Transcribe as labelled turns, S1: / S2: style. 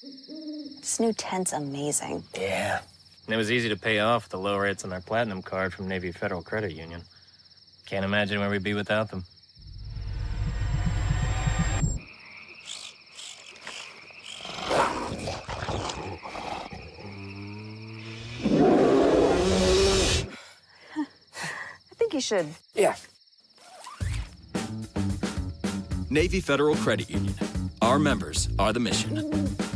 S1: This new tent's amazing.
S2: Yeah. And it was easy to pay off the low rates on our Platinum card from Navy Federal Credit Union. Can't imagine where we'd be without them.
S1: I think you should.
S2: Yeah.
S3: Navy Federal Credit Union. Our members are the mission.